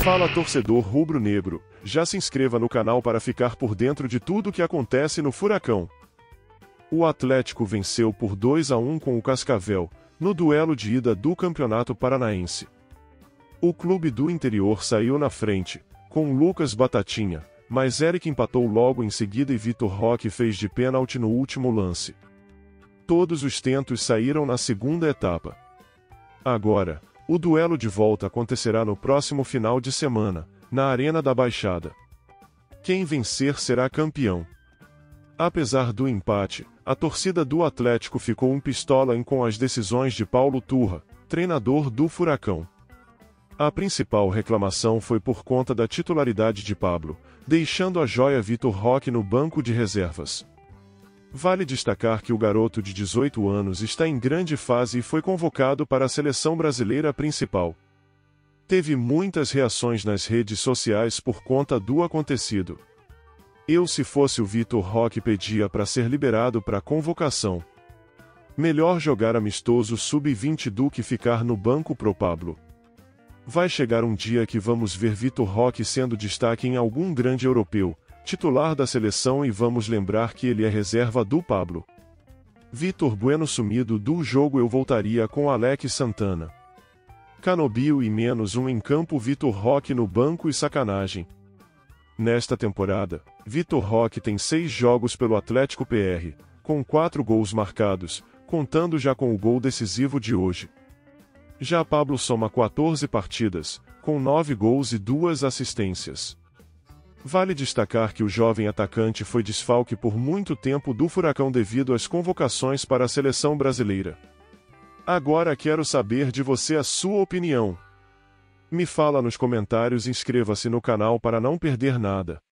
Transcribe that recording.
Fala torcedor rubro-negro, já se inscreva no canal para ficar por dentro de tudo o que acontece no Furacão. O Atlético venceu por 2-1 com o Cascavel, no duelo de ida do Campeonato Paranaense. O clube do interior saiu na frente, com Lucas Batatinha, mas Eric empatou logo em seguida e Vitor Roque fez de pênalti no último lance. Todos os tentos saíram na segunda etapa. Agora, o duelo de volta acontecerá no próximo final de semana, na Arena da Baixada. Quem vencer será campeão. Apesar do empate, a torcida do Atlético ficou pistola com as decisões de Paulo Turra, treinador do Furacão. A principal reclamação foi por conta da titularidade de Pablo, deixando a joia Vitor Roque no banco de reservas. Vale destacar que o garoto de 18 anos está em grande fase e foi convocado para a seleção brasileira principal. Teve muitas reações nas redes sociais por conta do acontecido. Eu, se fosse o Vitor Roque, pedia para ser liberado para convocação. Melhor jogar amistoso sub-20 do que ficar no banco pro Pablo. Vai chegar um dia que vamos ver Vitor Roque sendo destaque em algum grande europeu, titular da seleção, e vamos lembrar que ele é reserva do Pablo. Vitor Bueno sumido do jogo, eu voltaria com Alex Santana. Canobio e -1 em campo, Vitor Roque no banco e sacanagem. Nesta temporada, Vitor Roque tem 6 jogos pelo Atlético PR, com 4 gols marcados, contando já com o gol decisivo de hoje. Já Pablo soma 14 partidas, com 9 gols e 2 assistências. Vale destacar que o jovem atacante foi desfalque por muito tempo do Furacão devido às convocações para a seleção brasileira. Agora quero saber de você a sua opinião. Me fala nos comentários e inscreva-se no canal para não perder nada.